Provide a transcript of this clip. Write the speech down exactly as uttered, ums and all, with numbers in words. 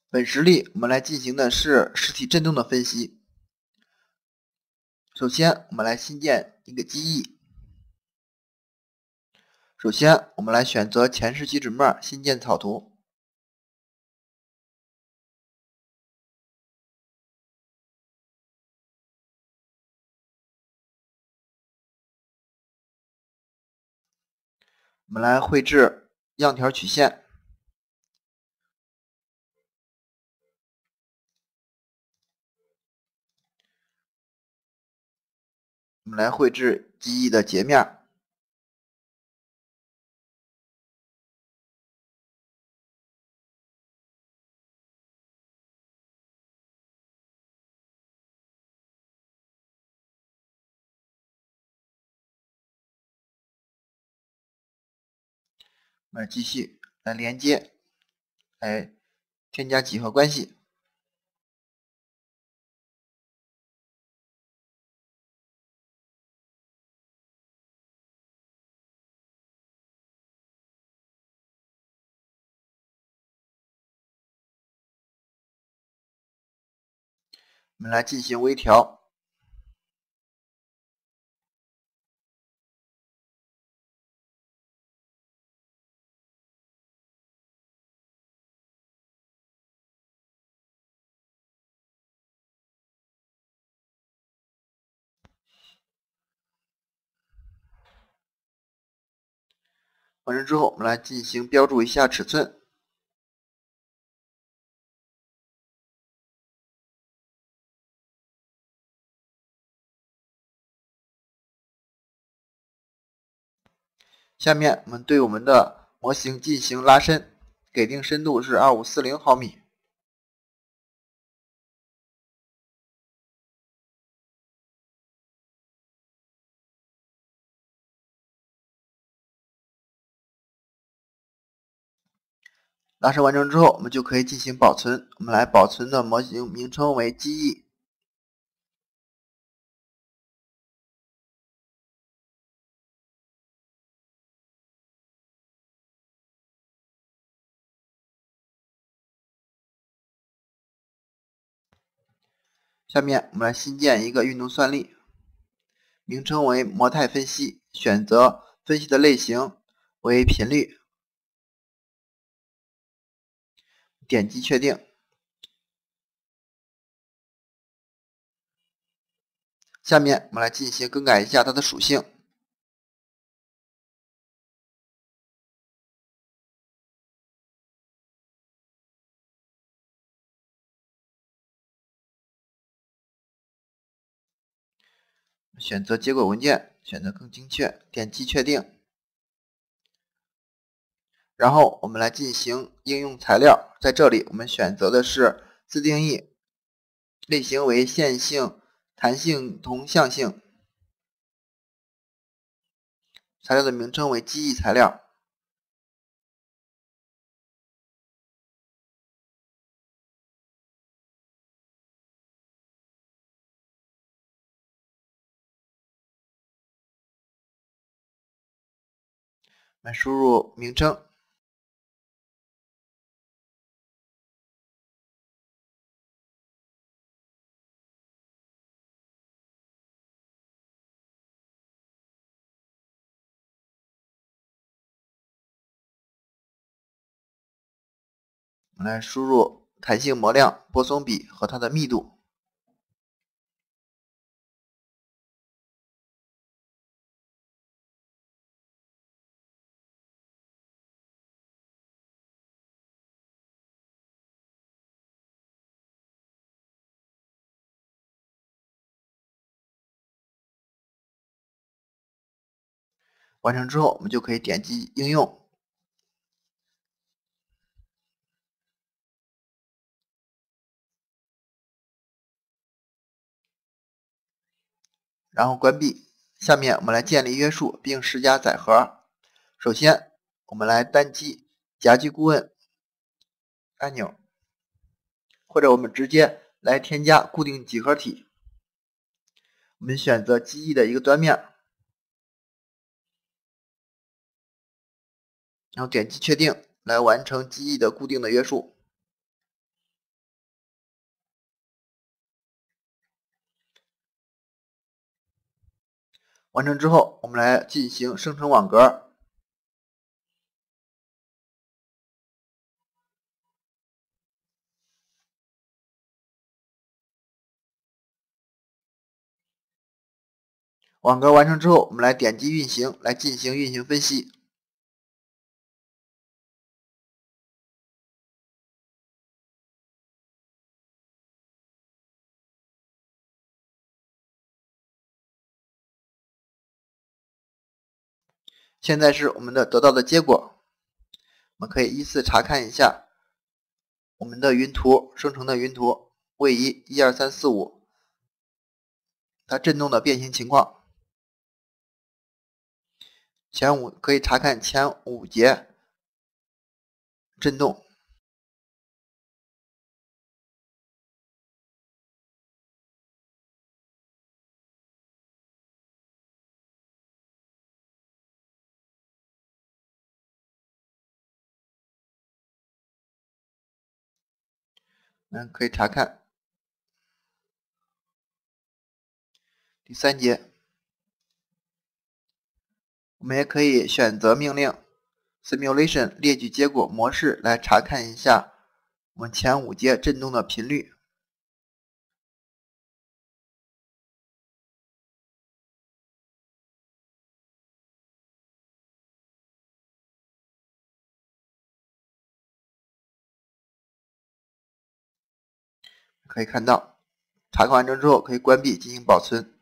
本实例我们来进行的是实体振动的分析。首先，我们来新建一个机翼。首先，我们来选择前视基准面新建草图。我们来绘制样条曲线。我们来绘制机翼的截面。我们继续来连接，来添加几何关系。我们来进行微调。完成之后，我们来进行标注一下尺寸。下面我们对我们的模型进行拉伸，给定深度是二五四零毫米。拉伸完成之后，我们就可以进行保存。我们来保存的模型名称为机翼。下面我们来新建一个运动算力，名称为模态分析，选择分析的类型为频率，点击确定。下面我们来进行更改一下它的属性。选择接轨文件，选择更精确，点击确定。然后我们来进行应用材料，在这里我们选择的是自定义，类型为线性、弹性同向性，材料的名称为机翼材料。来输入名称。我们来输入弹性模量、泊松比和它的密度。完成之后，我们就可以点击应用。然后关闭。下面我们来建立约束并施加载荷。首先，我们来单击夹击顾问按钮，或者我们直接来添加固定几何体。我们选择机翼的一个端面，然后点击确定，来完成机翼的固定的约束。 完成之后，我们来进行生成网格。网格完成之后，我们来点击运行，来进行运行分析。现在是我们的得到的结果，我们可以依次查看一下我们的云图生成的云图位移一二三四五，它振动的变形情况。前五可以查看前五节振动。嗯，可以查看第三节。我们也可以选择命令 Simulation 列举结果模式来查看一下我们前五节振动的频率。可以看到，查看完成之后可以关闭进行保存。